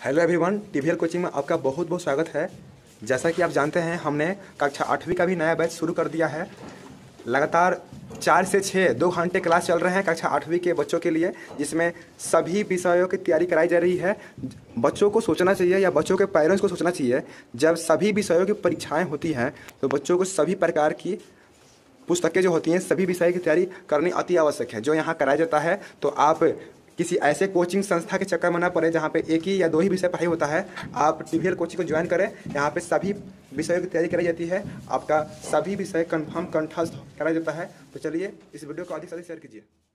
Hello everyone, टीवीएल coaching में आपका बहुत बहुत स्वागत है। जैसा कि आप जानते हैं, हमने कक्षा 8वीं का भी नया बैच शुरू कर दिया है। लगातार 4 से 6 2 घंटे क्लास चल रहे हैं कक्षा 8वीं के बच्चों के लिए, जिसमें सभी विषयों की तैयारी कराई जा रही है। बच्चों को सोचना चाहिए या बच्चों के पेरेंट्स को सोचना चाहिए, जब सभी विषयों की परीक्षाएँ होती हैं तो बच्चों को सभी प्रकार की पुस्तकें जो होती हैं, सभी विषय की तैयारी करनी अति आवश्यक है, जो यहाँ कराया जाता है। तो आप किसी ऐसे कोचिंग संस्था के चक्कर में ना पड़े जहाँ पे एक ही या 2 ही विषय पढ़ाई होता है। आप टीवीएल कोचिंग को ज्वाइन करें, यहाँ पे सभी विषयों की तैयारी कराई जाती है। आपका सभी विषय कंफर्म कंठस्थ कराया जाता है। तो चलिए इस वीडियो को अधिक से अधिक शेयर कीजिए।